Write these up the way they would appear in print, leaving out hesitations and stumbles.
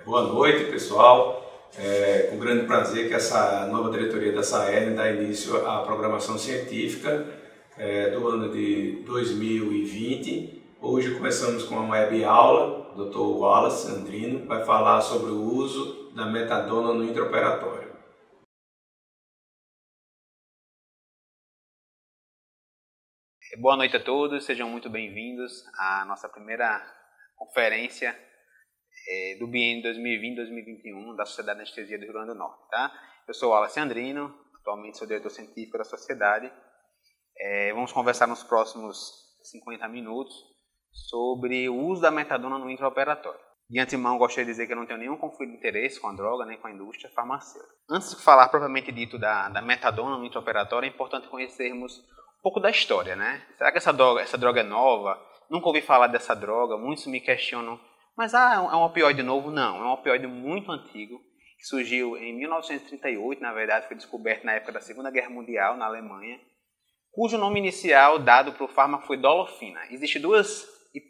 Boa noite, pessoal. É com grande prazer que essa nova diretoria da SAERN dá início à programação científica do ano de 2020. Hoje começamos com uma web aula. O Dr. Wallace Andrino vai falar sobre o uso da metadona no intraoperatório. Boa noite a todos, sejam muito bem-vindos à nossa primeira conferência do biênio 2020-2021 da Sociedade de Anestesia do Rio Grande do Norte. Tá? Eu sou o Wallace Andrino, atualmente sou diretor científico da Sociedade. Vamos conversar nos próximos 50 minutos sobre o uso da metadona no intraoperatório. De antemão, gostaria de dizer que eu não tenho nenhum conflito de interesse com a droga, nem com a indústria farmacêutica. Antes de falar propriamente dito da metadona no intraoperatório, é importante conhecermos um pouco da história, né? Será que essa droga é nova? Nunca ouvi falar dessa droga, muitos me questionam. Mas é um opioide novo? Não, é um opioide muito antigo, que surgiu em 1938, na verdade foi descoberto na época da Segunda Guerra Mundial, na Alemanha, cujo nome inicial dado para o fármaco foi dolofina. Existem duas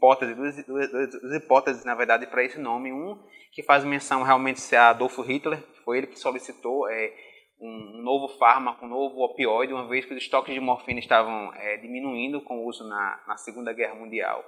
hipóteses, na verdade, para esse nome. Um que faz menção realmente ser Adolf Hitler, que foi ele que solicitou um novo fármaco, um novo opioide, uma vez que os estoques de morfina estavam diminuindo com o uso na Segunda Guerra Mundial.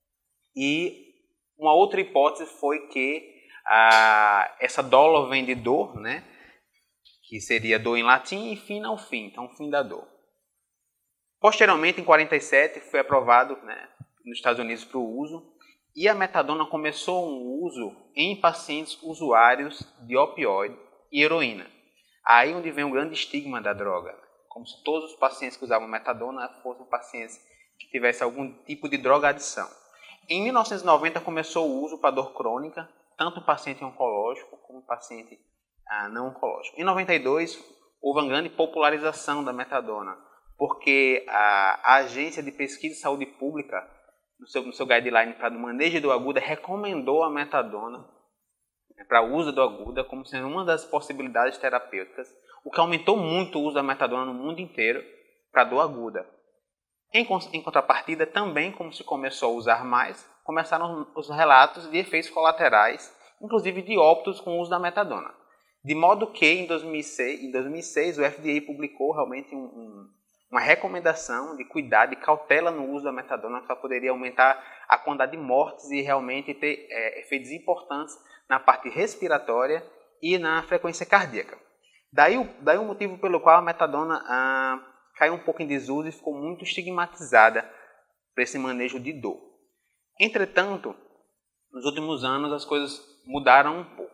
E uma outra hipótese foi que essa dolo vem de dor, né, que seria dor em latim, e fina ao fim, então fim da dor. Posteriormente, em 1947, foi aprovado, né, nos Estados Unidos para o uso, e a metadona começou um uso em pacientes usuários de opioide e heroína. Aí onde vem o grande estigma da droga, como se todos os pacientes que usavam metadona fossem pacientes que tivessem algum tipo de drogadição. Em 1990 começou o uso para dor crônica, tanto em paciente oncológico como em paciente não oncológico. Em 92 houve uma grande popularização da metadona, porque a Agência de Pesquisa de Saúde Pública, no seu guideline para o manejo de dor aguda, recomendou a metadona para o uso da dor aguda como sendo uma das possibilidades terapêuticas, o que aumentou muito o uso da metadona no mundo inteiro para dor aguda. Em contrapartida, também como se começou a usar mais, começaram os relatos de efeitos colaterais, inclusive de óbitos com o uso da metadona. De modo que, em 2006 o FDA publicou realmente uma recomendação de cuidado e cautela no uso da metadona, que ela poderia aumentar a quantidade de mortes e realmente ter efeitos importantes na parte respiratória e na frequência cardíaca. Daí o motivo pelo qual a metadona caiu um pouco em desuso e ficou muito estigmatizada para esse manejo de dor. Entretanto, nos últimos anos as coisas mudaram um pouco.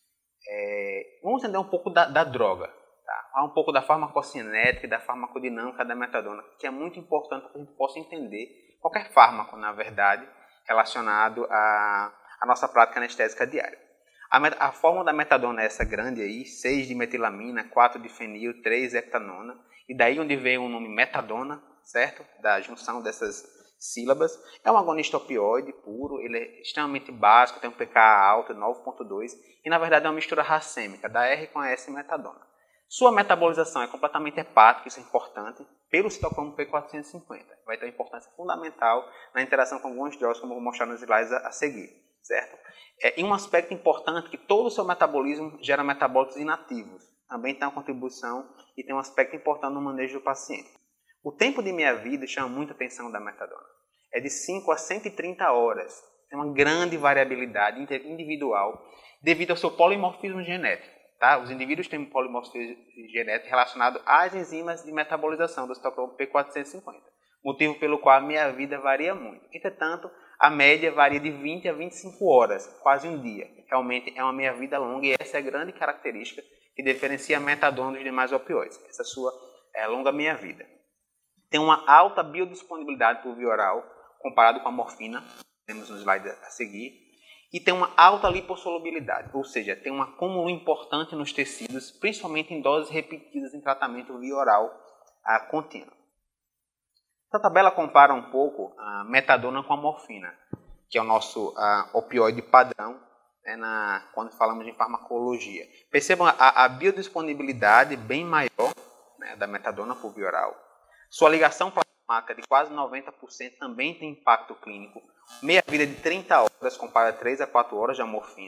Vamos entender um pouco da droga, tá? Há um pouco da farmacocinética e da farmacodinâmica da metadona, que é muito importante para que a gente possa entender qualquer fármaco, na verdade, relacionado à nossa prática anestésica diária. A fórmula da metadona é essa grande aí, 6 de metilamina, 4 de fenil, 3 de heptanona, e daí onde vem o nome metadona, certo? Da junção dessas sílabas. É um agonista opioide puro, ele é extremamente básico, tem um pK alto, 9.2, e na verdade é uma mistura racêmica, da R com a S metadona. Sua metabolização é completamente hepática, isso é importante, pelo citocromo P450. Vai ter uma importância fundamental na interação com algumas drogas, como eu vou mostrar nos slides a seguir, certo? E um aspecto importante é que todo o seu metabolismo gera metabólitos inativos. Também tem uma contribuição e tem um aspecto importante no manejo do paciente. O tempo de meia-vida chama muita atenção da metadona. É de 5 a 130 horas. Tem uma grande variabilidade individual devido ao seu polimorfismo genético. Tá? Os indivíduos têm um polimorfismo genético relacionado às enzimas de metabolização do citocromo P450, motivo pelo qual a meia-vida varia muito. Entretanto, a média varia de 20 a 25 horas, quase um dia. Realmente é uma meia-vida longa e essa é a grande característica que diferencia a metadona dos demais opioides, essa sua longa meia-vida. Tem uma alta biodisponibilidade por via oral, comparado com a morfina, temos no slide a seguir, e tem uma alta lipossolubilidade, ou seja, tem um acúmulo importante nos tecidos, principalmente em doses repetidas em tratamento via oral contínuo. Essa tabela compara um pouco a metadona com a morfina, que é o nosso opioide padrão, né, quando falamos em farmacologia. Percebam a biodisponibilidade bem maior, né, da metadona por via oral. Sua ligação plasmática de quase 90% também tem impacto clínico. Meia-vida de 30 horas, compara 3 a 4 horas da morfina.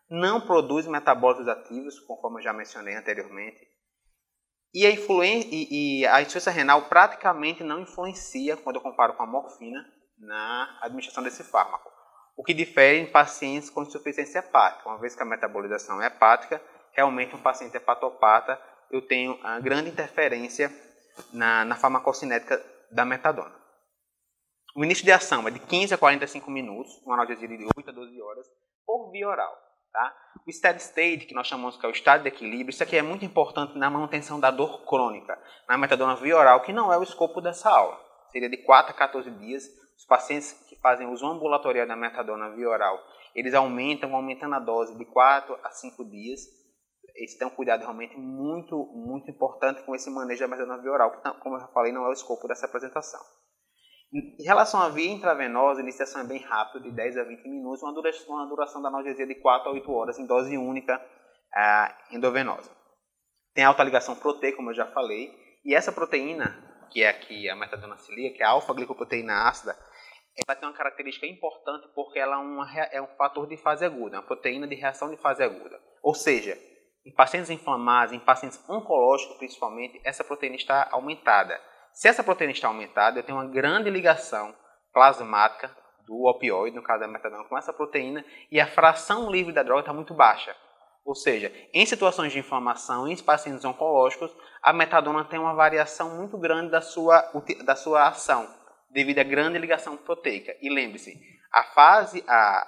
não produz metabólitos ativos, conforme eu já mencionei anteriormente, e a insuficiência renal praticamente não influencia, quando eu comparo com a morfina, na administração desse fármaco. O que difere em pacientes com insuficiência hepática. Uma vez que a metabolização é hepática, realmente um paciente hepatopata, eu tenho uma grande interferência na farmacocinética da metadona. O início de ação é de 15 a 45 minutos, uma analgesia de 8 a 12 horas, por via oral. Tá? O steady state, que nós chamamos que é o estado de equilíbrio, isso aqui é muito importante na manutenção da dor crônica, na metadona via oral, que não é o escopo dessa aula. Seria de 4 a 14 dias. Os pacientes que fazem uso ambulatorial da metadona via oral, eles aumentando a dose de 4 a 5 dias. Eles têm um cuidado realmente muito, muito importante com esse manejo da metadona via oral, que, como eu já falei, não é o escopo dessa apresentação. Em relação à via intravenosa, a iniciação é bem rápida, de 10 a 20 minutos, uma duração da analgesia de 4 a 8 horas em dose única endovenosa. Tem alta ligação proteica, como eu já falei, e essa proteína, que é aqui a metadona cilia, que é a alfa-glicoproteína ácida, ela tem uma característica importante porque ela é um fator de fase aguda, uma proteína de reação de fase aguda. Ou seja, em pacientes inflamados, em pacientes oncológicos principalmente, essa proteína está aumentada. Se essa proteína está aumentada, eu tenho uma grande ligação plasmática do opioide, no caso da metadona, com essa proteína, e a fração livre da droga está muito baixa. Ou seja, em situações de inflamação, em pacientes oncológicos, a metadona tem uma variação muito grande da sua ação, devido à grande ligação proteica. E lembre-se, a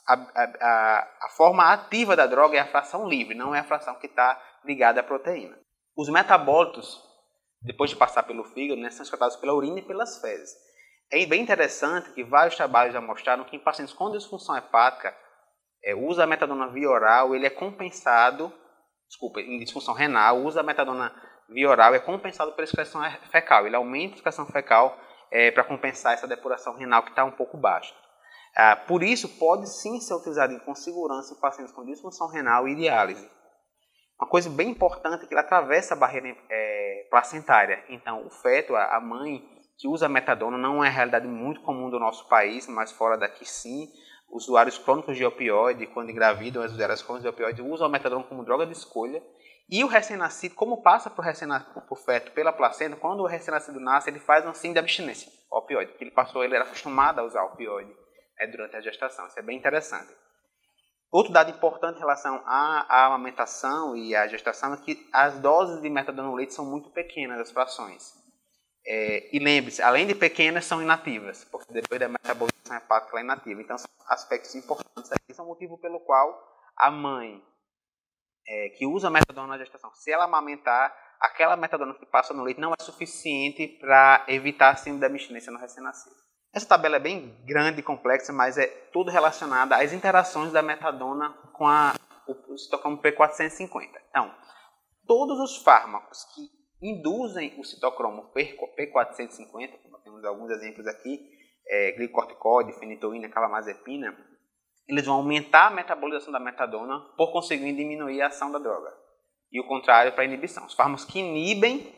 forma ativa da droga é a fração livre, não é a fração que está ligada à proteína. Os metabólitos, depois de passar pelo fígado, são excretados pela urina e pelas fezes. É bem interessante que vários trabalhos já mostraram que em pacientes com disfunção hepática, o uso da metadona via oral, ele é compensado, em disfunção renal, o uso da metadona via oral é compensado pela excreção fecal. Ele aumenta a excreção fecal para compensar essa depuração renal que está um pouco baixa. Por isso, pode sim ser utilizado com segurança em pacientes com disfunção renal e diálise. Uma coisa bem importante é que ele atravessa a barreira placentária. Então, o feto, a mãe que usa a metadona, não é uma realidade muito comum do nosso país, mas fora daqui sim. Usuários crônicos de opioide, quando engravidam, as usuárias crônicas de opioide usam a metadona como droga de escolha. E o recém-nascido, como passa para o feto pela placenta, quando o recém-nascido nasce, ele faz um signo de abstinência ao opioide, porque ele era acostumado a usar opioide durante a gestação. Isso é bem interessante. Outro dado importante em relação à amamentação e à gestação é que as doses de metadona no leite são muito pequenas, as frações. E lembre-se, além de pequenas, são inativas, porque depois da metabolização hepática ela é inativa. Então, são aspectos importantes aqui. Esse é o motivo pelo qual a mãe que usa a metadona na gestação, se ela amamentar, aquela metadona que passa no leite não é suficiente para evitar a síndrome da abstinência no recém-nascido. Essa tabela é bem grande e complexa, mas é tudo relacionado às interações da metadona com o citocromo P450. Então, todos os fármacos que induzem o citocromo P450, como temos alguns exemplos aqui, glicocorticoide, fenitoína, carbamazepina, eles vão aumentar a metabolização da metadona, por conseguir diminuir a ação da droga. E o contrário para a inibição. Os fármacos que inibem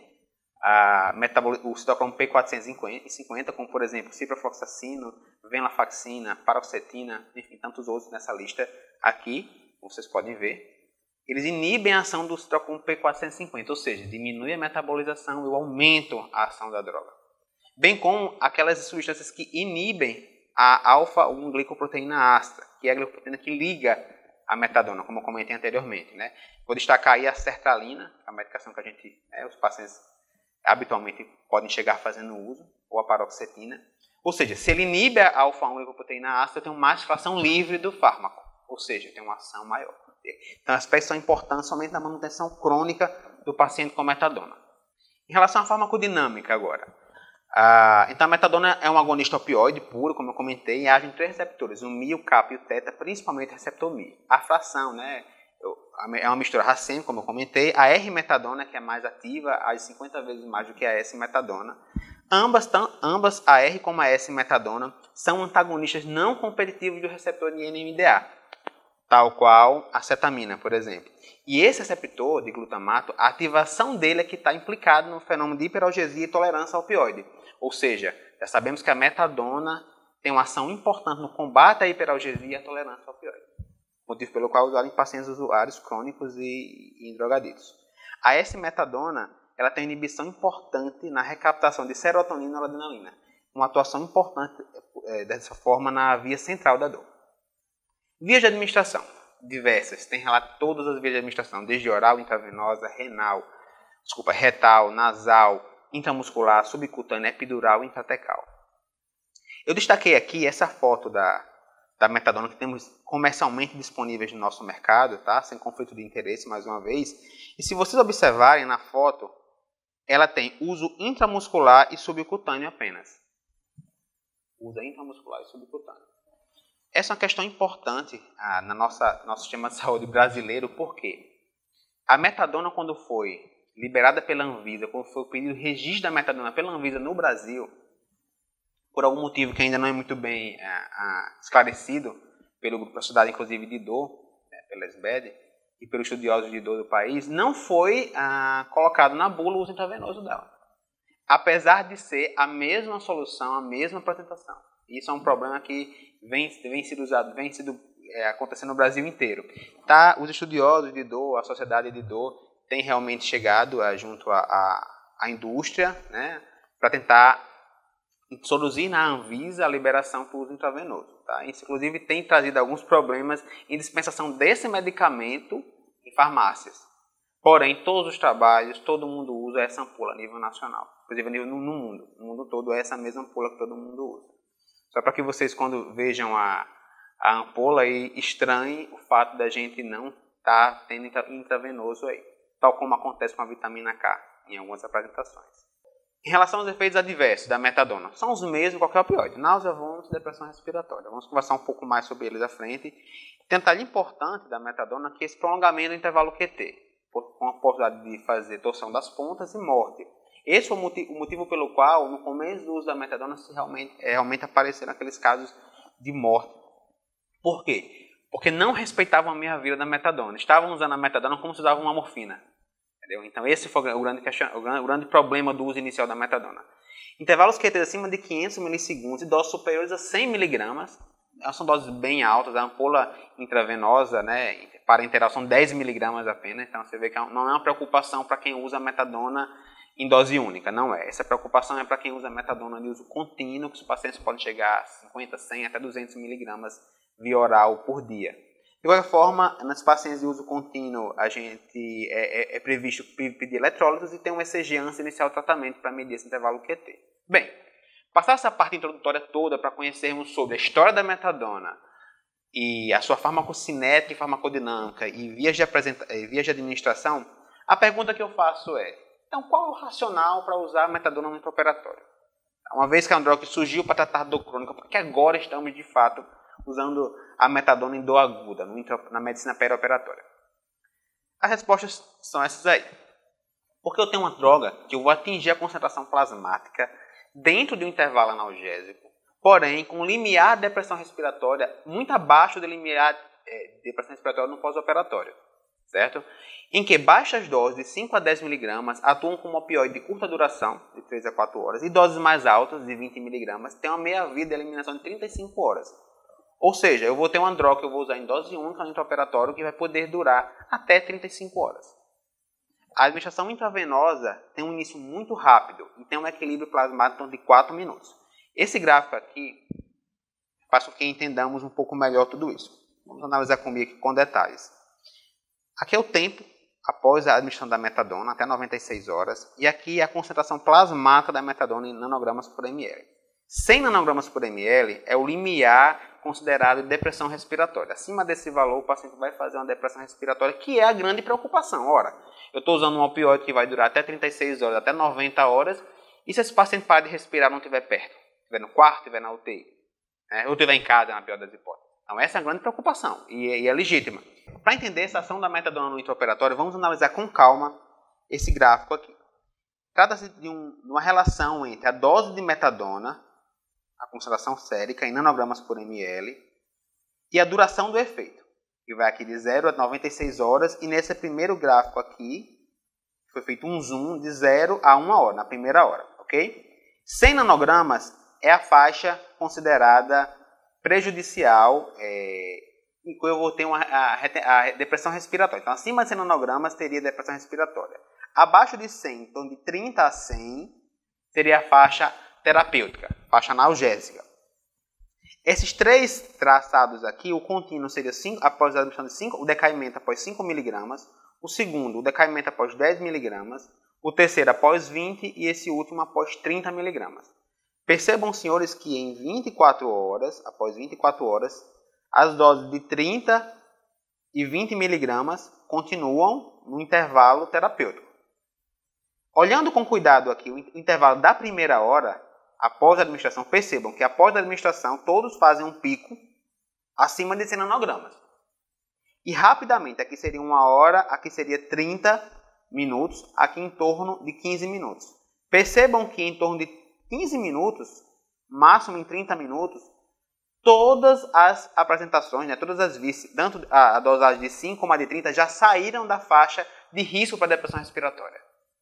o citocromo P450, como por exemplo ciprofloxacino, venlafaxina, paroxetina, enfim, tantos outros nessa lista aqui, como vocês podem ver, eles inibem a ação do citocromo P450, ou seja, diminui a metabolização e o aumento a ação da droga. Bem como aquelas substâncias que inibem a alfa-1-glicoproteína ácida, que é a glicoproteína que liga a metadona, como eu comentei anteriormente. Vou destacar aí a sertralina, a medicação que os pacientes habitualmente podem chegar fazendo uso, ou a paroxetina. Ou seja, se ele inibe a alfa-1-glicoproteína ácida, eu tenho mais fração livre do fármaco, ou seja, eu tenho uma ação maior. Então, aspectos são importantes somente na manutenção crônica do paciente com metadona. Em relação à farmacodinâmica agora. Então, a metadona é um agonista opioide puro, como eu comentei, e age em 3 receptores, o Mi, o kappa e o teta, principalmente o receptor Mi. A fração, é uma mistura racema, como eu comentei. A R-metadona, que é mais ativa, age 50 vezes mais do que a S-metadona. Ambas, a R como a S-metadona, são antagonistas não competitivos do receptor de NMDA, tal qual a cetamina, por exemplo. E esse receptor de glutamato, a ativação dele é que está implicado no fenômeno de hiperalgesia e tolerância ao opioide. Ou seja, já sabemos que a metadona tem uma ação importante no combate à hiperalgesia e à tolerância ao opioide. motivo pelo qual é usado em pacientes usuários crônicos e em drogaditos. A S-metadona ela tem uma inibição importante na recaptação de serotonina e noradrenalina, uma atuação importante dessa forma na via central da dor. Vias de administração, diversas, tem relato todas as vias de administração, desde oral, intravenosa, retal, nasal, intramuscular, subcutânea, epidural e intratecal. Eu destaquei aqui essa foto da metadona que temos comercialmente disponíveis no nosso mercado, tá? Sem conflito de interesse, mais uma vez. E se vocês observarem na foto, ela tem uso intramuscular e subcutâneo apenas. Uso intramuscular e subcutâneo. Essa é uma questão importante no nosso sistema de saúde brasileiro, porque a metadona, quando foi liberada pela Anvisa, quando foi pedido o registro da metadona pela Anvisa no Brasil, por algum motivo que ainda não é muito bem esclarecido pelo grupo da Sociedade, inclusive de dor, pela SBED, e pelos estudiosos de dor do país, não foi colocado na bula o uso intravenoso dela. Apesar de ser a mesma solução, a mesma apresentação. Isso é um problema que vem sido acontecendo no Brasil inteiro. Tá? Os estudiosos de dor, a sociedade de dor, têm realmente chegado junto à indústria, né, para tentar introduzir na Anvisa a liberação para o uso intravenoso. Tá? Isso, inclusive, tem trazido alguns problemas em dispensação desse medicamento em farmácias. Porém, todos os trabalhos, todo mundo usa essa ampola a nível nacional. Inclusive, no mundo. No mundo todo é essa mesma ampola que todo mundo usa. Só para que vocês, quando vejam a ampola, estranhem o fato da gente não estar tendo intravenoso aí. Tal como acontece com a vitamina K em algumas apresentações. Em relação aos efeitos adversos da metadona, são os mesmos qualquer opioide, náusea, vômito, depressão respiratória. Vamos conversar um pouco mais sobre eles à frente. Detalhe importante da metadona é que esse prolongamento do intervalo QT, com a possibilidade de fazer torção das pontas e morte. Esse foi o motivo pelo qual, no começo do uso da metadona, realmente apareceram aqueles casos de morte. Por quê? Porque não respeitavam a meia-vida da metadona. Estavam usando a metadona como se usavam uma morfina. Entendeu? Então, esse foi o grande problema do uso inicial da metadona. Intervalos QT acima de 500 milissegundos e doses superiores a 100 miligramas. São doses bem altas. A ampola intravenosa, né, para interal são 10 miligramas apenas. Então, você vê que não é uma preocupação para quem usa a metadona em dose única. Não é. Essa preocupação é para quem usa a metadona de uso contínuo, que os pacientes podem chegar a 50, 100, até 200 miligramas via oral por dia. De qualquer forma, nas pacientes de uso contínuo, a gente é previsto pedir eletrólitos e tem um ECG antes de iniciar o tratamento para medir esse intervalo QT. Bem, passar essa parte introdutória toda para conhecermos sobre a história da metadona e a sua farmacocinética e farmacodinâmica e vias de administração, a pergunta que eu faço é, então qual é o racional para usar a metadona no intraoperatório? Uma vez que é uma droga que surgiu para tratar dor crônica, por que agora estamos de fato usando a metadona em dor aguda, na medicina perioperatória? As respostas são essas aí. Porque eu tenho uma droga que eu vou atingir a concentração plasmática dentro de um intervalo analgésico, porém com limiar de depressão respiratória muito abaixo do limiar de depressão respiratória no pós-operatório, certo? Em que baixas doses de 5 a 10 miligramas atuam como opioide de curta duração, de 3 a 4 horas, e doses mais altas, de 20 miligramas, têm uma meia-vida de eliminação de 35 horas. Ou seja, eu vou ter uma droga que eu vou usar em dose única no intraoperatório que vai poder durar até 35 horas. A administração intravenosa tem um início muito rápido e tem um equilíbrio plasmático de 4 minutos. Esse gráfico aqui faz com que entendamos um pouco melhor tudo isso. Vamos analisar comigo aqui com detalhes. Aqui é o tempo após a administração da metadona, até 96 horas. E aqui é a concentração plasmática da metadona em nanogramas por ml. 100 nanogramas por ml é o limiar considerado de depressão respiratória. Acima desse valor, o paciente vai fazer uma depressão respiratória, que é a grande preocupação. Ora, eu estou usando um opioide que vai durar até 36 horas, até 90 horas, e se esse paciente parar de respirar não estiver perto? Estiver no quarto, estiver na UTI, ou estiver em casa, na pior das hipóteses. Então, essa é a grande preocupação, e é legítima. Para entender essa ação da metadona no intraoperatório, vamos analisar com calma esse gráfico aqui. Trata-se de uma relação entre a dose de metadona, a concentração sérica em nanogramas por ml, e a duração do efeito, que vai aqui de 0 a 96 horas, e nesse primeiro gráfico aqui, foi feito um zoom de 0 a 1 hora, na primeira hora, ok? 100 nanogramas é a faixa considerada prejudicial eu vou ter a depressão respiratória. Então, acima de 100 nanogramas teria depressão respiratória. Abaixo de 100, então de 30 a 100, seria a faixa terapêutica, faixa analgésica. Esses três traçados aqui, o contínuo seria após a administração de 5, o decaimento após 5 miligramas, o segundo, o decaimento após 10 miligramas, o terceiro após 20 e esse último após 30 miligramas. Percebam, senhores, que em 24 horas, após 24 horas, as doses de 30 e 20 miligramas continuam no intervalo terapêutico. Olhando com cuidado aqui o intervalo da primeira hora, após a administração, percebam que após a administração todos fazem um pico acima de 100 nanogramas. E rapidamente, aqui seria 1 hora, aqui seria 30 minutos, aqui em torno de 15 minutos. Percebam que em torno de 15 minutos, máximo em 30 minutos, todas as apresentações, né, todas as vices, tanto a dosagem de 5 como a de 30, já saíram da faixa de risco para depressão respiratória.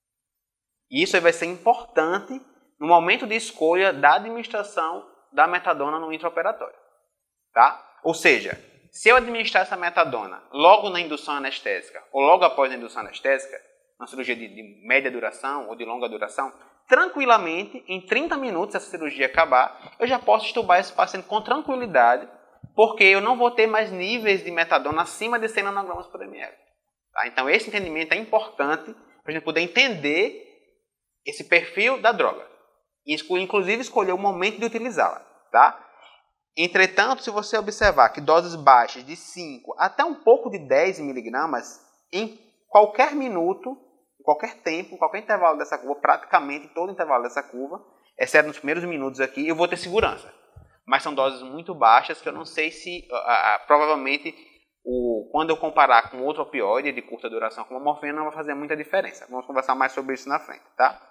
E isso vai ser importante no momento de escolha da administração da metadona no intraoperatório. Tá? Ou seja, se eu administrar essa metadona logo na indução anestésica ou logo após a indução anestésica, uma cirurgia de média duração ou de longa duração, tranquilamente, em 30 minutos, se essa cirurgia acabar, eu já posso extubar esse paciente com tranquilidade, porque eu não vou ter mais níveis de metadona acima de 100 nanogramas por ml. Tá? Então, esse entendimento é importante para a gente poder entender esse perfil da droga. E, inclusive, escolher o momento de utilizá-la. Tá? Entretanto, se você observar que doses baixas de 5 até um pouco de 10 miligramas, em qualquer minuto, em qualquer tempo, em qualquer intervalo dessa curva, praticamente em todo intervalo dessa curva, exceto nos primeiros minutos aqui, eu vou ter segurança. Mas são doses muito baixas que eu não sei se, provavelmente, quando eu comparar com outro opioide de curta duração, como a morfina, não vai fazer muita diferença. Vamos conversar mais sobre isso na frente, tá?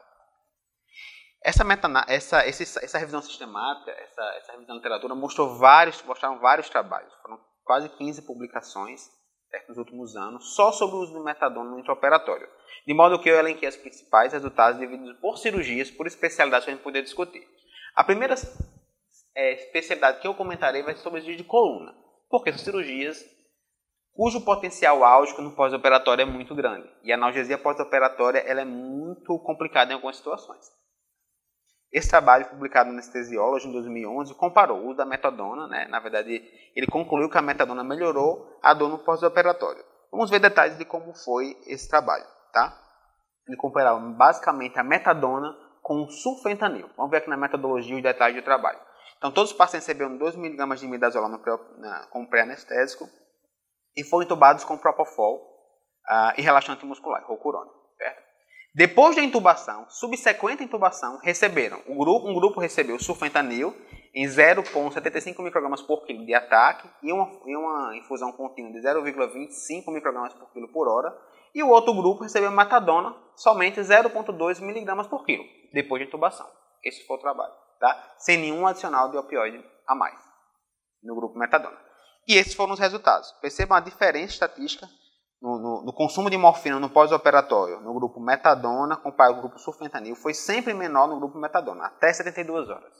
Essa revisão sistemática, essa revisão da literatura mostraram vários trabalhos. Foram quase 15 publicações nos últimos anos só sobre o uso de metadona no intraoperatório. De modo que eu elenquei os principais resultados divididos por cirurgias, por especialidades para a gente poder discutir. A primeira especialidade que eu comentarei vai ser sobre cirurgia de coluna. Porque são cirurgias cujo potencial álgico no pós-operatório é muito grande. E a analgesia pós-operatória ela é muito complicada em algumas situações. Esse trabalho, publicado no Anesthesiology em 2011, comparou o uso da metadona, né? Na verdade, ele concluiu que a metadona melhorou a dor no pós-operatório. Vamos ver detalhes de como foi esse trabalho, tá? Ele comparava basicamente a metadona com o sulfentanil. Vamos ver aqui na metodologia os detalhes do trabalho. Então, todos os pacientes receberam 2 mg de midazolam como pré-anestésico e foram intubados com propofol e relaxante muscular, rocurona, certo? Depois da intubação, subsequente à intubação, receberam, um grupo recebeu sulfentanil em 0,75 microgramas por quilo de ataque e uma infusão contínua de 0,25 microgramas por quilo por hora, e o outro grupo recebeu metadona somente 0,2 miligramas por quilo, depois da intubação. Esse foi o trabalho, tá? Sem nenhum adicional de opioide a mais no grupo metadona. E esses foram os resultados. Percebam a diferença estatística no consumo de morfina no pós-operatório, no grupo metadona, comparado com o grupo sulfentanil, foi sempre menor no grupo metadona, até 72 horas.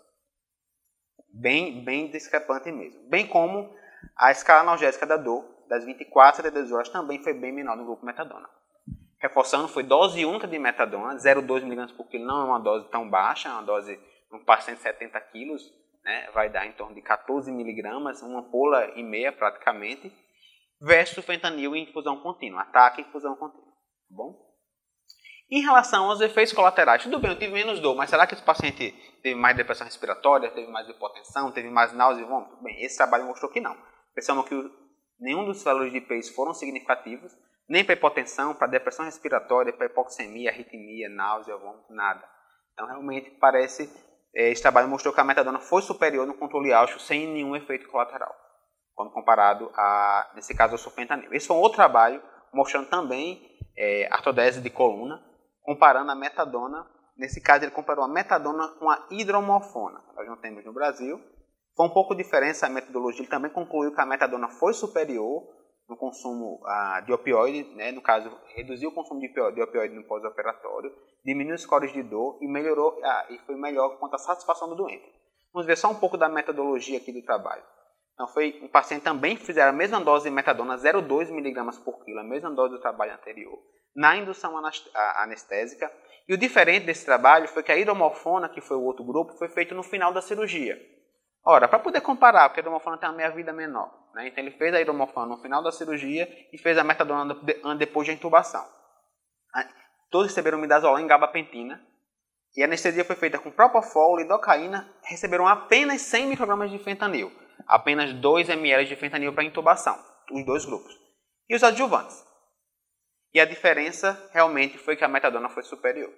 Bem discrepante mesmo. Bem como a escala analgésica da dor, das 24 a 72 horas, também foi bem menor no grupo metadona. Reforçando, foi dose única de metadona, 0,2 mg por quilo, não é uma dose tão baixa, é uma dose, um paciente de 70 quilos, né, vai dar em torno de 14 miligramas, uma ampola e meia praticamente, versus fentanil em infusão contínua, ataque e infusão contínua, tá bom? Em relação aos efeitos colaterais, tudo bem, eu tive menos dor, mas será que esse paciente teve mais depressão respiratória, teve mais hipotensão, teve mais náusea e vômito? Bem, esse trabalho mostrou que não. Percebam que nenhum dos valores de IPs foram significativos, nem para hipotensão, para depressão respiratória, para hipoxemia, arritmia, náusea, vômito, nada. Então, realmente, parece, esse trabalho mostrou que a metadona foi superior no controle álgico sem nenhum efeito colateral, quando comparado, nesse caso, ao sulfentanil. Esse foi um outro trabalho mostrando também artrodese de coluna, comparando a metadona. Nesse caso, ele comparou a metadona com a hidromorfona. Nós não temos no Brasil. Foi um pouco diferente a metodologia. Ele também concluiu que a metadona foi superior no consumo de opioide, né? No caso, reduziu o consumo de opioide no pós-operatório, diminuiu os scores de dor e melhorou, e foi melhor quanto à satisfação do doente. Vamos ver só um pouco da metodologia aqui do trabalho. Então, foi um paciente também que fizeram a mesma dose de metadona, 0,2 mg por quilo, a mesma dose do trabalho anterior, na indução anestésica. E o diferente desse trabalho foi que a hidromorfona, que foi o outro grupo, foi feito no final da cirurgia. Ora, para poder comparar, porque a hidromorfona tem uma meia-vida menor, né? Então ele fez a hidromorfona no final da cirurgia e fez a metadona depois da intubação. Todos receberam midazolam e gabapentina, e a anestesia foi feita com propofol, lidocaína, receberam apenas 100 microgramas de fentanil, apenas 2 ml de fentanil para intubação, os dois grupos. E os adjuvantes. E a diferença realmente foi que a metadona foi superior.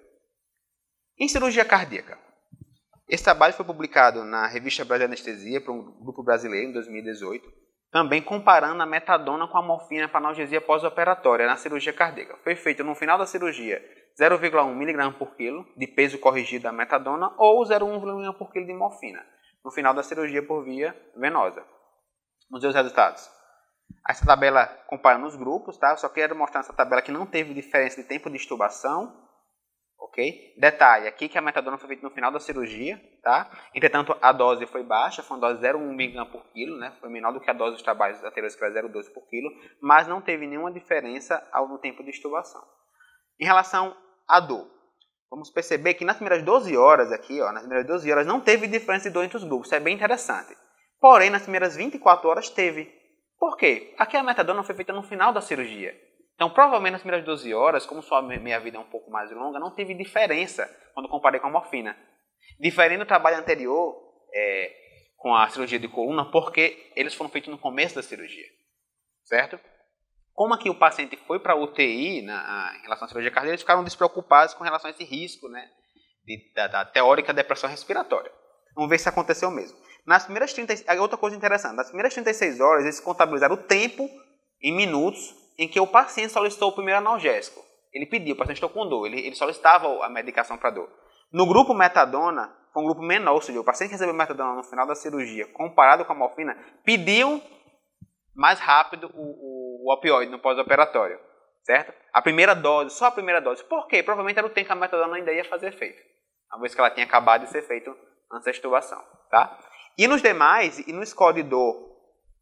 Em cirurgia cardíaca, esse trabalho foi publicado na Revista Brasileira de Anestesia por um grupo brasileiro em 2018, também comparando a metadona com a morfina para analgesia pós-operatória na cirurgia cardíaca. Foi feito no final da cirurgia 0,1 mg por quilo de peso corrigido da metadona ou 0,1 mg por quilo de morfina, no final da cirurgia por via venosa. Vamos ver os resultados. Essa tabela comparando os grupos, tá? Eu só quero mostrar nessa tabela que não teve diferença de tempo de extubação. Ok? Detalhe, aqui que a metadona foi feita no final da cirurgia, tá? Entretanto, a dose foi baixa, foi uma dose 0,1 mg por quilo, né? Foi menor do que a dose dos trabalhos anteriores, que era 0,12 por quilo, mas não teve nenhuma diferença no tempo de extubação. Em relação à dor, vamos perceber que nas primeiras 12 horas aqui, ó, nas primeiras 12 horas não teve diferença de dor entre os grupos, isso é bem interessante. Porém, nas primeiras 24 horas teve. Por quê? Aqui a metadona foi feita no final da cirurgia. Então, provavelmente nas primeiras 12 horas, como sua meia-vida é um pouco mais longa, não teve diferença quando comparei com a morfina. Diferente do trabalho anterior, com a cirurgia de coluna, porque eles foram feitos no começo da cirurgia. Certo? Como aqui o paciente foi para a UTI em relação à cirurgia cardíaca, eles ficaram despreocupados com relação a esse risco, né, da teórica depressão respiratória. Vamos ver se aconteceu mesmo. Nas primeiras outra coisa interessante, nas primeiras 36 horas, eles contabilizaram o tempo em minutos em que o paciente solicitou o primeiro analgésico. Ele pediu, o paciente estou com dor, ele solicitava a medicação para dor. No grupo metadona, foi um grupo menor, ou seja, o paciente que recebeu metadona no final da cirurgia, comparado com a morfina, pediu mais rápido o opioide no pós-operatório, certo? A primeira dose, só a primeira dose. Por quê? Provavelmente era o tempo que a metadona ainda ia fazer efeito, uma vez que ela tinha acabado de ser feita antes da extubação, tá? E nos demais, e no score de dor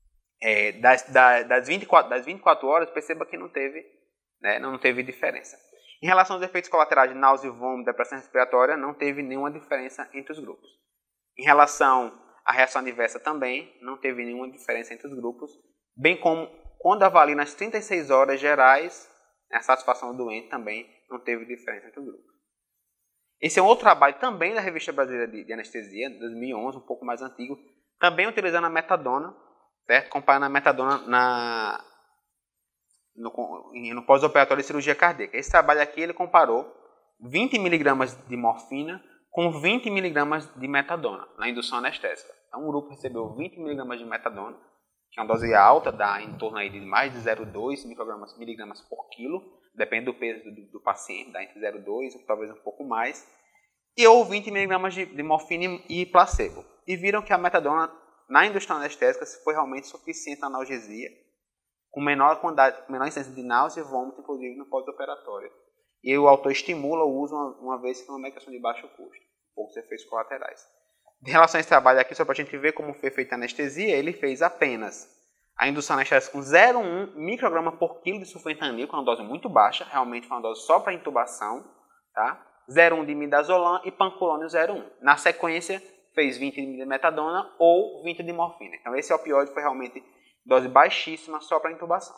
das 24 horas, perceba que não teve, né, não teve diferença. Em relação aos efeitos colaterais de náusea, vômito, depressão respiratória, não teve nenhuma diferença entre os grupos. Em relação à reação adversa também, não teve nenhuma diferença entre os grupos, bem como quando avalia nas 36 horas gerais, a satisfação do doente também não teve diferença entre os grupos. Esse é um outro trabalho também da Revista Brasileira de Anestesia, de 2011, um pouco mais antigo, também utilizando a metadona, certo? Comparando a metadona no pós-operatório de cirurgia cardíaca. Esse trabalho aqui ele comparou 20 mg de morfina com 20 mg de metadona na indução anestésica. Então, um grupo recebeu 20 mg de metadona, que é uma dose alta, dá em torno aí de mais de 0,2 mg por quilo, depende do peso do paciente, dá entre 0,2 ou talvez um pouco mais, ou 20 mg de morfina e placebo. E viram que a metadona na indução anestésica foi realmente suficiente na analgesia, com menor incidência de náusea e vômito, inclusive no pós-operatório. E o autor estimula o uso uma vez que é uma medicação de baixo custo, poucos efeitos colaterais. Em relação a esse trabalho aqui, só para a gente ver como foi feita a anestesia, ele fez apenas a indução anestésica com 0,1 micrograma por quilo de sulfentanil, que é uma dose muito baixa, realmente foi uma dose só para intubação, tá? 0,1 de midazolam e pancurônio 0,1. Na sequência, fez 20 de metadona ou 20 de morfina. Então, esse opioide foi realmente dose baixíssima só para intubação.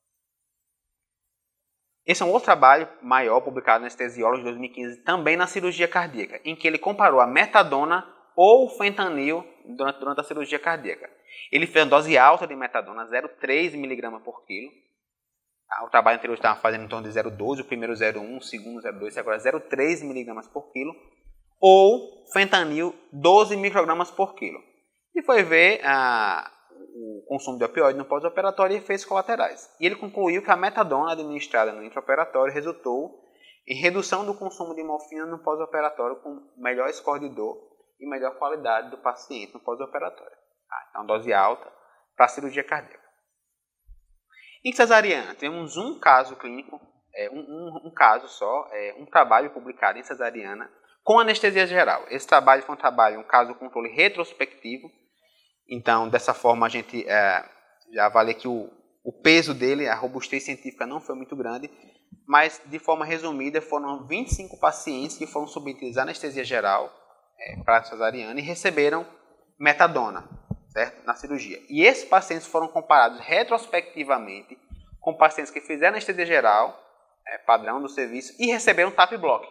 Esse é um outro trabalho maior, publicado na Anestesiology de 2015, também na cirurgia cardíaca, em que ele comparou a metadona ou fentanil durante a cirurgia cardíaca. Ele fez uma dose alta de metadona, 0,3 mg por quilo. O trabalho anterior estava fazendo em torno de 0,12, o primeiro 0,1, o segundo 0,2, agora 0,3 mg por quilo. Ou fentanil, 12 microgramas por quilo. E foi ver o consumo de opioide no pós-operatório e efeitos colaterais. E ele concluiu que a metadona administrada no intraoperatório resultou em redução do consumo de morfina no pós-operatório com melhor score de dor e melhor qualidade do paciente no pós-operatório. Então, dose alta para a cirurgia cardíaca. Em cesariana, temos um caso clínico, um caso só, um trabalho publicado em cesariana com anestesia geral. Esse trabalho foi um caso controle retrospectivo, Então, dessa forma, a gente já avalia que o peso dele, a robustez científica não foi muito grande, mas, de forma resumida, foram 25 pacientes que foram submetidos à anestesia geral, para cesariana, e receberam metadona, certo? Na cirurgia. E esses pacientes foram comparados retrospectivamente com pacientes que fizeram anestesia geral, padrão do serviço, e receberam TAP block.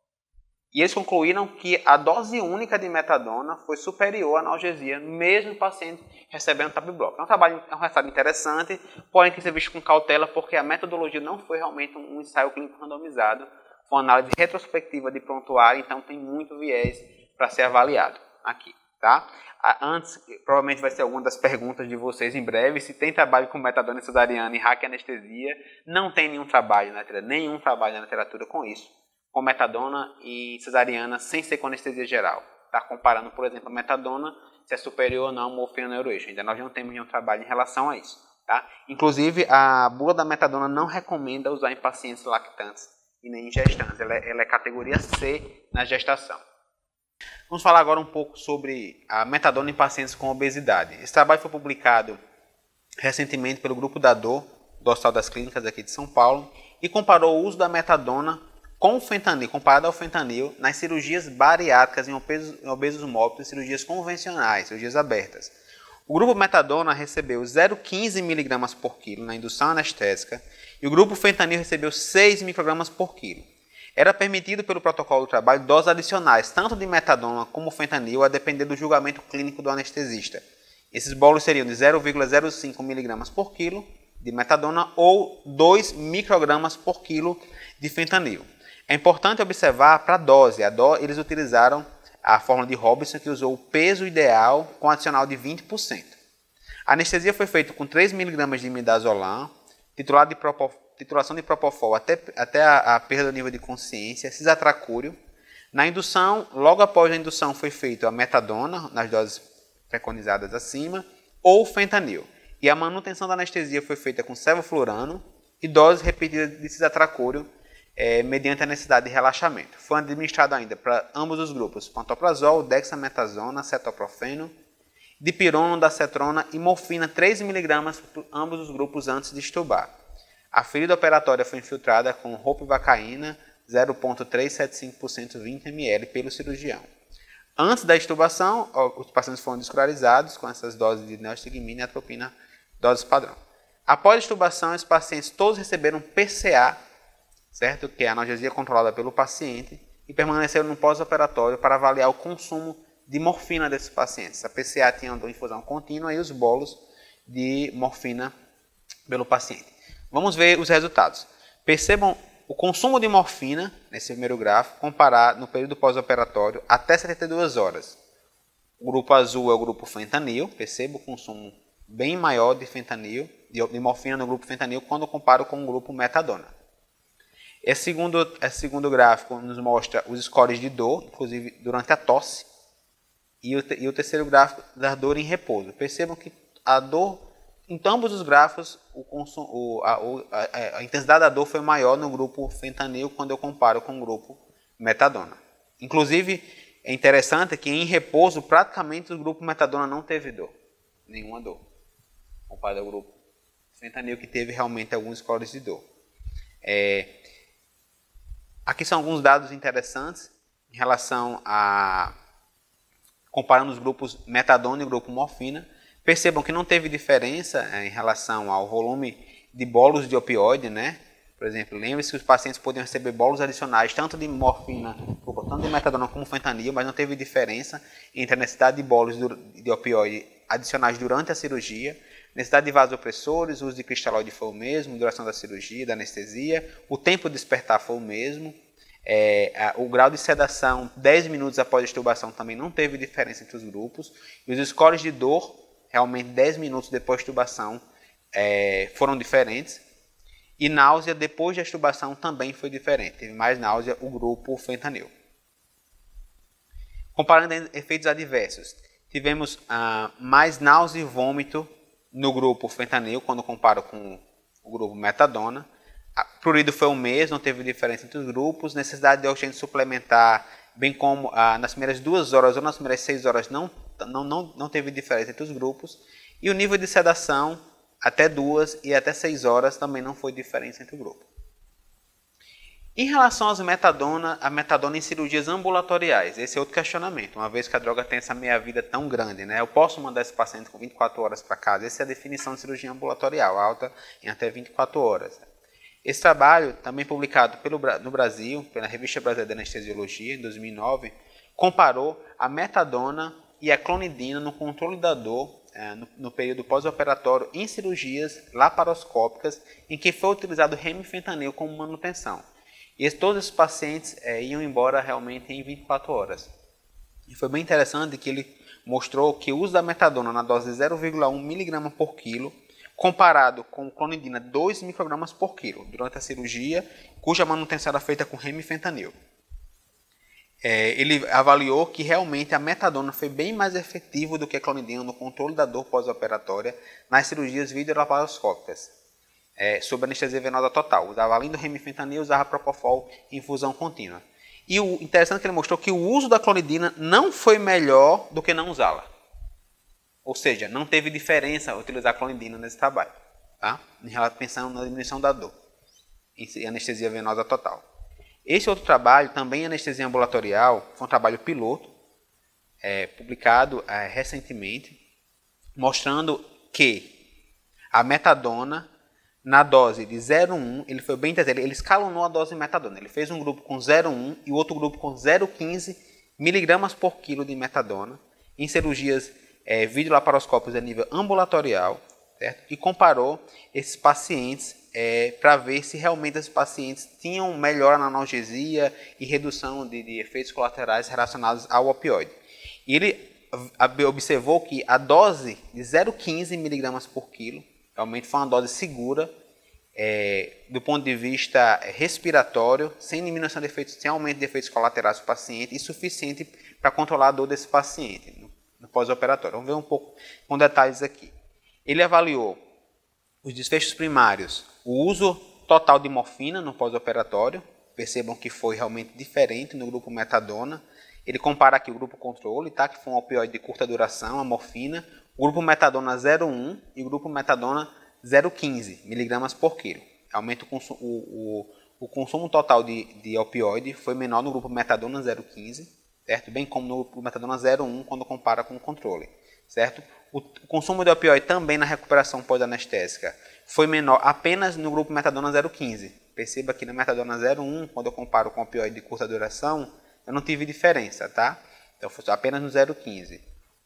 E eles concluíram que a dose única de metadona foi superior à analgesia, mesmo em pacientes recebendo TAP block. É um resultado interessante, porém tem que ser visto com cautela, porque a metodologia não foi realmente um ensaio clínico randomizado, foi uma análise retrospectiva de prontuário, então tem muito viés para ser avaliado aqui, tá? Antes, provavelmente vai ser alguma das perguntas de vocês em breve, se tem trabalho com metadona cesariana e raquianestesia. Não tem nenhum trabalho na literatura com isso, com metadona e cesariana sem ser com anestesia geral. Tá comparando, por exemplo, a metadona, se é superior ou não a morfina neuroeixo. Ainda nós não temos nenhum trabalho em relação a isso, tá? Inclusive, a bula da metadona não recomenda usar em pacientes lactantes e nem em gestantes. Ela é categoria C na gestação. Vamos falar agora um pouco sobre a metadona em pacientes com obesidade. Esse trabalho foi publicado recentemente pelo grupo da dor do Hospital das Clínicas aqui de São Paulo e comparou o uso da metadona com o fentanil, comparado ao fentanil, nas cirurgias bariátricas em obesos mórbicos e cirurgias convencionais, cirurgias abertas. O grupo metadona recebeu 0,15 mg por quilo na indução anestésica e o grupo fentanil recebeu 6 microgramas por quilo. Era permitido pelo protocolo do trabalho doses adicionais, tanto de metadona como fentanil, a depender do julgamento clínico do anestesista. Esses bolos seriam de 0,05 mg por quilo de metadona ou 2 microgramas por quilo de fentanil. É importante observar para a dose. Eles utilizaram a fórmula de Robinson, que usou o peso ideal com adicional de 20%. A anestesia foi feita com 3 mg de midazolam, titulação de propofol até a perda do nível de consciência, cisatracúrio. Na indução, logo após a indução, foi feita a metadona, nas doses preconizadas acima, ou fentanil. E a manutenção da anestesia foi feita com sevoflurano e doses repetidas de cisatracúrio, mediante a necessidade de relaxamento. Foi administrado ainda para ambos os grupos, pantoprazol, dexametasona, cetoprofeno, dipirona, dacetrona e morfina 3 mg por ambos os grupos antes de extubar. A ferida operatória foi infiltrada com ropivacaína 0,375% 20 ml pelo cirurgião. Antes da extubação, os pacientes foram descurarizados com essas doses de neostigmina e atropina, doses padrão. Após a extubação, os pacientes todos receberam PCA, certo? Que é a analgesia controlada pelo paciente, e permaneceram no pós-operatório para avaliar o consumo de morfina desses pacientes. A PCA tinha uma infusão contínua e os bolos de morfina pelo paciente. Vamos ver os resultados. Percebam o consumo de morfina, nesse primeiro gráfico, comparado no período pós-operatório até 72 horas. O grupo azul é o grupo fentanil, perceba o consumo bem maior de fentanil, de morfina no grupo fentanil, quando comparo com o grupo metadona. Esse segundo gráfico nos mostra os scores de dor, inclusive durante a tosse, e o terceiro gráfico da dor em repouso. Percebam que a dor, em ambos os gráficos, a intensidade da dor foi maior no grupo fentanil quando eu comparo com o grupo metadona. Inclusive, é interessante que em repouso, praticamente o grupo metadona não teve dor, nenhuma dor, comparado ao grupo fentanil, que teve realmente alguns scores de dor. Aqui são alguns dados interessantes em relação a comparando os grupos metadona e o grupo morfina. Percebam que não teve diferença em relação ao volume de bolos de opioide, né? Por exemplo, lembre-se que os pacientes podiam receber bolos adicionais, tanto de morfina, tanto de metadona como fentanil, mas não teve diferença entre a necessidade de bolos de opioide adicionais durante a cirurgia, necessidade de vasopressores, o uso de cristalóide foi o mesmo, duração da cirurgia, da anestesia, o tempo de despertar foi o mesmo, o grau de sedação 10 minutos após a extubação também não teve diferença entre os grupos, e os scores de dor, realmente 10 minutos depois da extubação, foram diferentes, e náusea depois da extubação também foi diferente, teve mais náusea o grupo fentanil. Comparando efeitos adversos, tivemos mais náusea e vômito no grupo fentanil, quando comparo com o grupo metadona. O prurido foi o mesmo, não teve diferença entre os grupos. Necessidade de oxigênio suplementar, bem como nas primeiras 2 horas ou nas primeiras 6 horas, não não teve diferença entre os grupos. E o nível de sedação, até 2 e até 6 horas, também não foi diferença entre o grupo. Em relação às metadona, a metadona em cirurgias ambulatoriais, esse é outro questionamento, uma vez que a droga tem essa meia-vida tão grande, né? Eu posso mandar esse paciente com 24 horas para casa, essa é a definição de cirurgia ambulatorial, alta em até 24 horas. Esse trabalho, também publicado no Brasil, pela Revista Brasileira de Anestesiologia, em 2009, comparou a metadona e a clonidina no controle da dor no período pós-operatório em cirurgias laparoscópicas em que foi utilizado remifentanil como manutenção. E todos esses pacientes iam embora realmente em 24 horas. E foi bem interessante que ele mostrou que o uso da metadona na dose de 0,1 mg por quilo, comparado com clonidina 2 microgramas por quilo, durante a cirurgia, cuja manutenção era feita com remifentanil. Ele avaliou que realmente a metadona foi bem mais efetiva do que a clonidina no controle da dor pós-operatória nas cirurgias videolaparoscópicas. Sob anestesia venosa total. Usava além do remifentanil, usava propofol em infusão contínua. E o interessante é que ele mostrou que o uso da clonidina não foi melhor do que não usá-la. Ou seja, não teve diferença utilizar a clonidina nesse trabalho. Tá? Pensando na diminuição da dor. Em anestesia venosa total. Esse outro trabalho, também em anestesia ambulatorial, foi um trabalho piloto, publicado recentemente, mostrando que a metadona, na dose de 0,1, ele foi bem interessante, ele escalonou a dose de metadona. Ele fez um grupo com 0,1 e outro grupo com 0,15 mg por quilo de metadona em cirurgias videolaparoscópicas a nível ambulatorial, certo? E comparou esses pacientes para ver se realmente esses pacientes tinham melhora na analgesia e redução de efeitos colaterais relacionados ao opioide. E ele observou que a dose de 0,15 mg por quilo realmente foi uma dose segura, do ponto de vista respiratório, sem diminuição de efeitos, sem aumento de efeitos colaterais do paciente e suficiente para controlar a dor desse paciente no pós-operatório. Vamos ver um pouco com detalhes aqui. Ele avaliou os desfechos primários, o uso total de morfina no pós-operatório, percebam que foi realmente diferente no grupo metadona. Ele compara aqui o grupo controle, tá? Que foi um opioide de curta duração, a morfina, o grupo metadona 0,1 e o grupo metadona 0,15 mg por quilo. Aumenta o consumo total de opioide foi menor no grupo metadona 0,15, certo? Bem como no grupo metadona 0,1 quando compara com o controle, certo? O consumo de opioide também na recuperação pós-anestésica foi menor apenas no grupo metadona 0,15. Perceba que na metadona 0,1, quando eu comparo com opioide de curta duração, eu não tive diferença, tá? Então foi apenas no 0,15.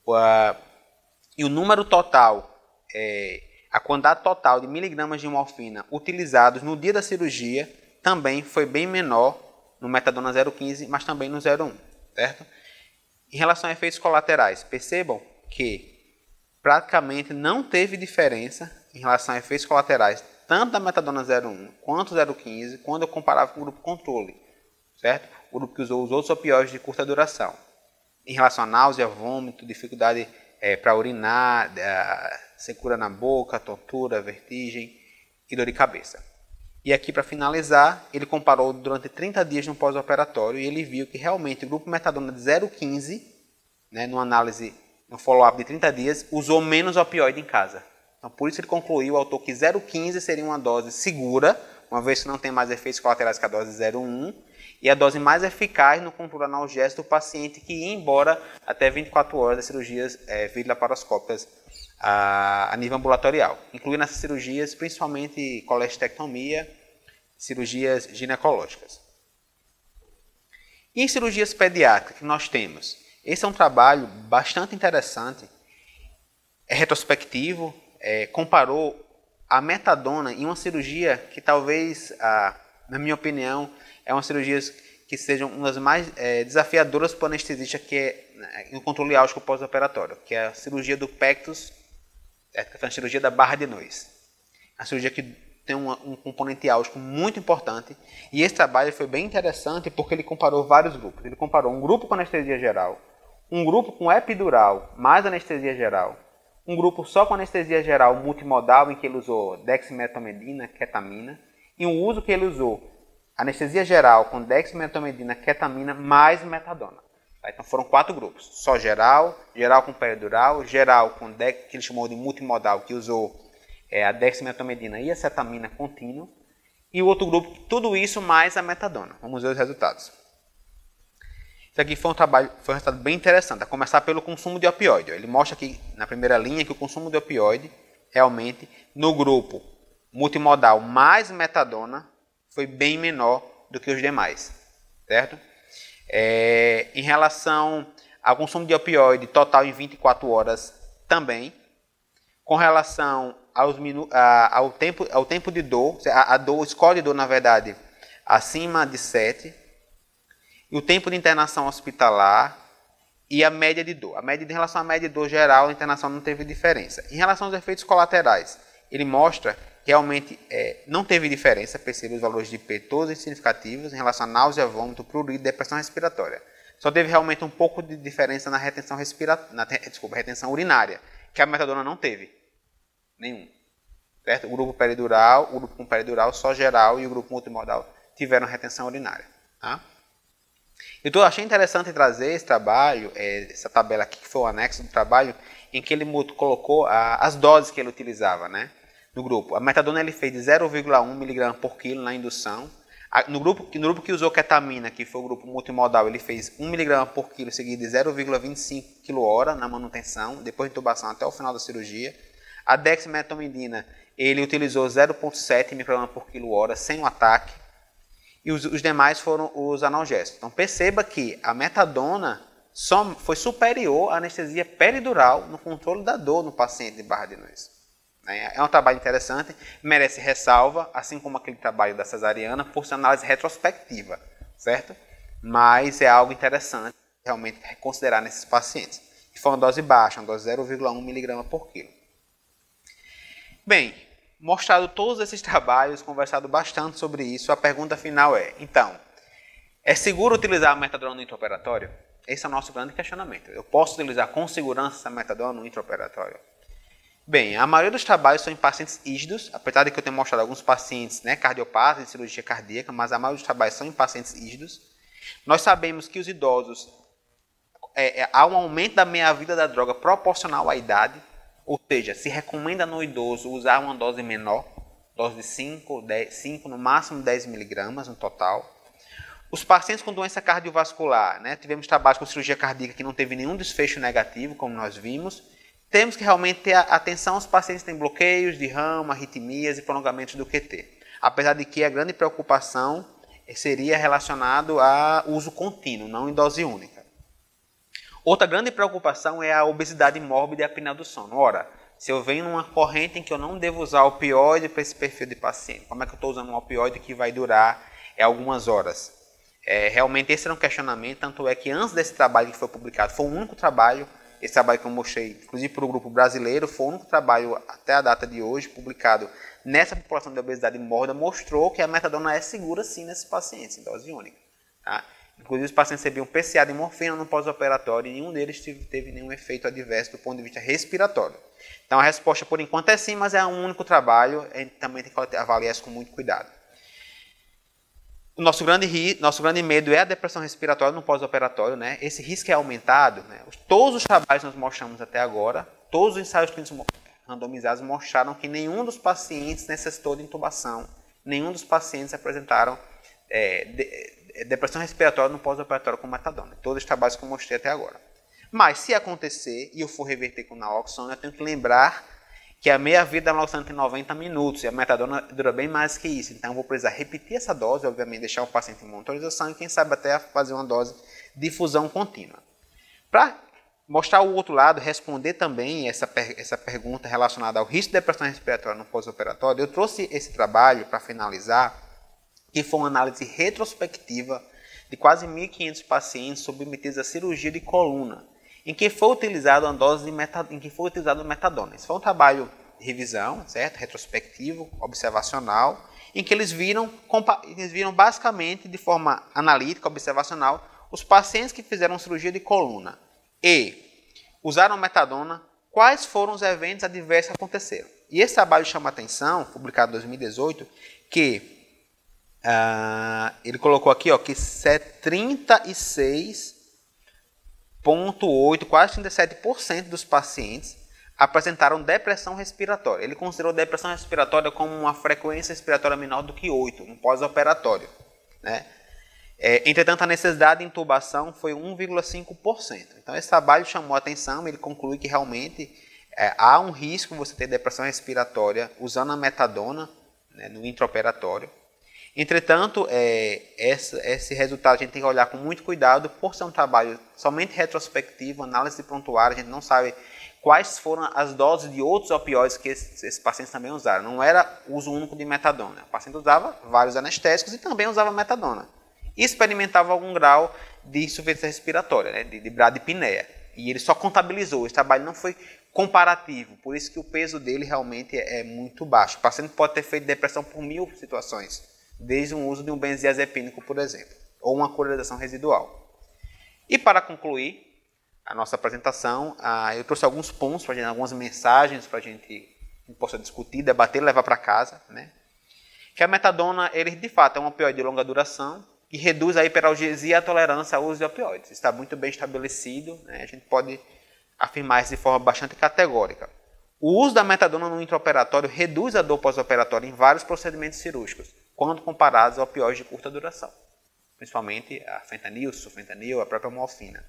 E o número total, a quantidade total de miligramas de morfina utilizados no dia da cirurgia também foi bem menor no metadona 0,15, mas também no 0,1, certo? Em relação a efeitos colaterais, percebam que praticamente não teve diferença em relação a efeitos colaterais, tanto da metadona 0,1 quanto 0,15, quando eu comparava com o grupo controle, certo? O grupo que usou os outros opioides de curta duração. Em relação a náusea, vômito, dificuldade para urinar, secura na boca, tontura, vertigem e dor de cabeça. E aqui, para finalizar, ele comparou durante 30 dias no pós-operatório e ele viu que realmente o grupo metadona de 0,15, né, numa análise, no follow-up de 30 dias, usou menos opioide em casa. Então, por isso ele concluiu, o autor, que 0,15 seria uma dose segura, uma vez que não tem mais efeitos colaterais que a dose 0,1, e a dose mais eficaz no controle analgésico do paciente que ia embora até 24 horas das cirurgias videolaparoscópicas a nível ambulatorial, incluindo essas cirurgias principalmente colestectomia, cirurgias ginecológicas. E em cirurgias pediátricas que nós temos, esse é um trabalho bastante interessante, é retrospectivo, comparou a metadona em uma cirurgia que talvez, na minha opinião, é uma cirurgia que sejam uma das mais desafiadoras para o anestesista, que é no controle álgico pós-operatório, que é a cirurgia do pectus, que é a cirurgia da barra de Noyes. A cirurgia que tem um componente álgico muito importante, e esse trabalho foi bem interessante porque ele comparou vários grupos. Ele comparou um grupo com anestesia geral, um grupo com epidural mais anestesia geral, um grupo só com anestesia geral multimodal, em que ele usou dexmedetomidina, ketamina, e um uso que ele usou anestesia geral com dexmedetomidina, ketamina mais metadona. Tá? Então foram 4 grupos, só geral, geral com peridural, geral com que ele chamou de multimodal, que usou a dexmedetomidina e a cetamina contínua, e o outro grupo, tudo isso mais a metadona. Vamos ver os resultados. Isso aqui foi um resultado bem interessante, a começar pelo consumo de opioide. Ele mostra aqui na primeira linha que o consumo de opioide, realmente, no grupo multimodal mais metadona, foi bem menor do que os demais, certo? Em relação ao consumo de opioide total em 24 horas também, com relação ao tempo de dor, o score de dor, na verdade, acima de 7, e o tempo de internação hospitalar e a média de dor. Em relação à média de dor geral, a internação não teve diferença. Em relação aos efeitos colaterais, ele mostra que realmente não teve diferença, percebe os valores de IP todos significativos em relação a náusea, vômito, prurito e depressão respiratória. Só teve realmente um pouco de diferença na retenção retenção urinária, que a metadona não teve. Nenhum. Certo? O grupo com peridural só geral e o grupo multimodal tiveram retenção urinária. Tá? Eu achei interessante trazer esse trabalho, essa tabela aqui, que foi o anexo do trabalho, em que ele colocou as doses que ele utilizava, né, no grupo. A metadona ele fez de 0,1 mg por quilo na indução. No grupo que usou ketamina, que foi o grupo multimodal, ele fez 1 mg por quilo, seguido de 0,25 kH na manutenção, depois de intubação até o final da cirurgia. A dexmedetomidina, ele utilizou 0,7 micrograma por quilo-hora, sem o ataque. E os demais foram os analgésicos. Então perceba que a metadona foi superior à anestesia peridural no controle da dor no paciente de barra de Nuys. É um trabalho interessante, merece ressalva, assim como aquele trabalho da cesariana, por ser análise retrospectiva, certo? Mas é algo interessante realmente considerar nesses pacientes. E foi uma dose baixa, uma dose 0,1 mg por quilo. Bem, mostrado todos esses trabalhos, conversado bastante sobre isso, a pergunta final é, então, é seguro utilizar a metadona no intraoperatório? Esse é o nosso grande questionamento. Eu posso utilizar com segurança a metadona no intraoperatório? Bem, a maioria dos trabalhos são em pacientes ígidos, apesar de que eu tenha mostrado alguns pacientes, né, cardiopatas de cirurgia cardíaca, mas a maioria dos trabalhos são em pacientes ígidos. Nós sabemos que os idosos, há um aumento da meia-vida da droga proporcional à idade, ou seja, se recomenda no idoso usar uma dose menor, dose de 5, no máximo 10 mg no total. Os pacientes com doença cardiovascular, né, tivemos trabalhos com cirurgia cardíaca que não teve nenhum desfecho negativo, como nós vimos. Temos que realmente ter atenção aos pacientes que têm bloqueios de ramo, arritmias e prolongamentos do QT. Apesar de que a grande preocupação seria relacionado a uso contínuo, não em dose única. Outra grande preocupação é a obesidade mórbida e a apneia do sono. Ora, se eu venho numa corrente em que eu não devo usar opioide para esse perfil de paciente, como é que eu estou usando um opioide que vai durar algumas horas? Realmente esse era um questionamento, tanto é que antes desse trabalho que foi publicado, foi o único trabalho, esse trabalho que eu mostrei, inclusive para o grupo brasileiro, foi o único trabalho até a data de hoje, publicado nessa população de obesidade mórbida, mostrou que a metadona é segura sim nesses pacientes, em dose única. Tá? Inclusive os pacientes recebiam PCA de morfina no pós-operatório e nenhum deles teve nenhum efeito adverso do ponto de vista respiratório. Então a resposta por enquanto é sim, mas é um único trabalho, a gente também tem que avaliar isso com muito cuidado. O nosso grande medo é a depressão respiratória no pós-operatório, né? Esse risco é aumentado, né? Todos os trabalhos que nós mostramos até agora, todos os ensaios clínicos randomizados mostraram que nenhum dos pacientes necessitou de intubação, nenhum dos pacientes apresentaram depressão respiratória no pós-operatório com metadona. Todos os trabalhos que eu mostrei até agora. Mas se acontecer e eu for reverter com naloxona, eu tenho que lembrar que a meia-vida da naloxona tem 90 minutos e a metadona dura bem mais que isso. Então eu vou precisar repetir essa dose, obviamente deixar o paciente em monitorização e quem sabe até fazer uma dose de difusão contínua. Para mostrar o outro lado, responder também essa pergunta relacionada ao risco de depressão respiratória no pós-operatório, eu trouxe esse trabalho para finalizar, que foi uma análise retrospectiva de quase 1.500 pacientes submetidos à cirurgia de coluna, em que foi utilizado uma dose de metadona. Isso foi um trabalho de revisão, certo? Retrospectivo, observacional, em que eles viram basicamente de forma analítica, observacional, os pacientes que fizeram cirurgia de coluna e usaram metadona, quais foram os eventos adversos que aconteceram. E esse trabalho chama a atenção, publicado em 2018, que ele colocou aqui que 36 0,8%, quase 37% dos pacientes apresentaram depressão respiratória. Ele considerou depressão respiratória como uma frequência respiratória menor do que 8, no pós-operatório, né? Entretanto, a necessidade de intubação foi 1,5%. Então, esse trabalho chamou a atenção, ele conclui que realmente há um risco de você ter depressão respiratória usando a metadona, né, no intraoperatório. Entretanto, esse resultado a gente tem que olhar com muito cuidado, por ser um trabalho somente retrospectivo, análise de prontuário, a gente não sabe quais foram as doses de outros opioides que esses pacientes também usaram. Não era uso único de metadona. O paciente usava vários anestésicos e também usava metadona. E experimentava algum grau de insuficiência respiratória, né, de bradipneia. E ele só contabilizou, esse trabalho não foi comparativo, por isso que o peso dele realmente é muito baixo. O paciente pode ter feito depressão por 1000 situações, desde o uso de um benzodiazepínico, por exemplo, ou uma colorização residual. E para concluir a nossa apresentação, eu trouxe alguns pontos, algumas mensagens para a gente possa discutir, debater e levar para casa, né? Que a metadona, ele de fato é um opioide de longa duração, que reduz a hiperalgesia e a tolerância ao uso de opioides. Está muito bem estabelecido, né? A gente pode afirmar isso de forma bastante categórica. O uso da metadona no intraoperatório reduz a dor pós-operatória em vários procedimentos cirúrgicos, quando comparados a opioides de curta duração, principalmente a fentanil, sulfentanil, a própria morfina.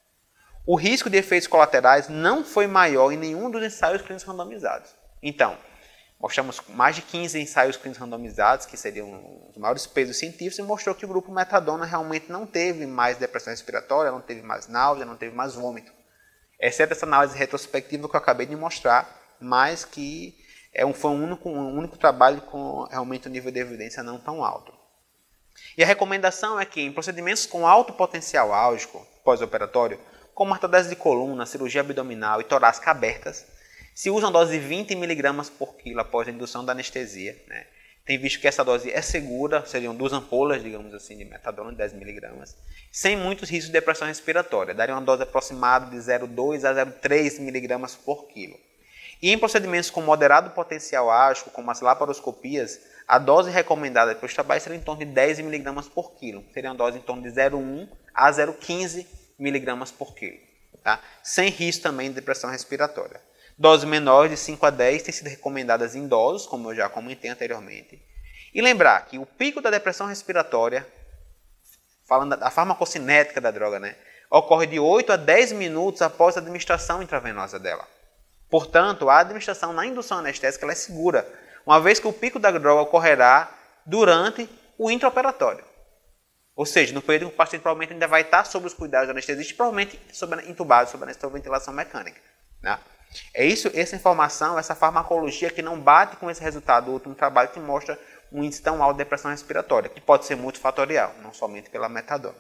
O risco de efeitos colaterais não foi maior em nenhum dos ensaios clínicos randomizados. Então, mostramos mais de 15 ensaios clínicos randomizados, que seriam os maiores pesos científicos, e mostrou que o grupo metadona realmente não teve mais depressão respiratória, não teve mais náusea, não teve mais vômito. Exceto essa análise retrospectiva que eu acabei de mostrar, mas que foi um único trabalho com realmente um nível de evidência não tão alto. E a recomendação é que em procedimentos com alto potencial álgico pós-operatório, como artrodese de coluna, cirurgia abdominal e torácica abertas, se usa uma dose de 20 mg por quilo após a indução da anestesia, né? Tem visto que essa dose é segura, seriam 2 ampolas, digamos assim, de metadona de 10 mg, sem muitos riscos de depressão respiratória. Daria uma dose aproximada de 0,2 a 0,3 mg por quilo. E em procedimentos com moderado potencial álgico, como as laparoscopias, a dose recomendada para os trabalhos seria em torno de 10 mg por quilo. Seria uma dose em torno de 0,1 a 0,15 mg por quilo, tá? Sem risco também de depressão respiratória. Doses menores de 5 a 10 têm sido recomendadas em idosos, como eu já comentei anteriormente. E lembrar que o pico da depressão respiratória, falando da farmacocinética da droga, né, ocorre de 8 a 10 minutos após a administração intravenosa dela. Portanto, a administração na indução anestésica ela é segura, uma vez que o pico da droga ocorrerá durante o intraoperatório. Ou seja, no período que o paciente provavelmente ainda vai estar sob os cuidados do anestesista, provavelmente intubado, sob a ventilação mecânica, né? É isso, essa informação, essa farmacologia que não bate com esse resultado do último trabalho que mostra um índice tão alto de depressão respiratória, que pode ser multifatorial, não somente pela metadona.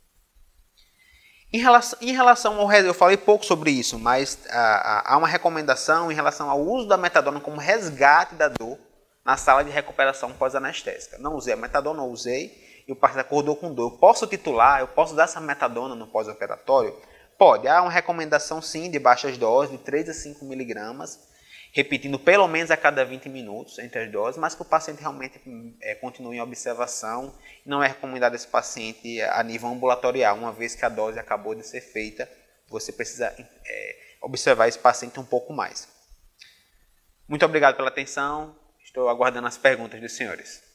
Em relação ao eu falei pouco sobre isso, mas há uma recomendação em relação ao uso da metadona como resgate da dor na sala de recuperação pós-anestésica. Não usei a metadona, não usei, e o paciente acordou com dor. Eu posso titular, eu posso dar essa metadona no pós-operatório? Pode. Há uma recomendação sim de baixas doses, de 3 a 5 mg, repetindo pelo menos a cada 20 minutos entre as doses, mas que o paciente realmente continue em observação. Não é recomendado esse paciente a nível ambulatorial, uma vez que a dose acabou de ser feita, você precisa observar esse paciente um pouco mais. Muito obrigado pela atenção, estou aguardando as perguntas dos senhores.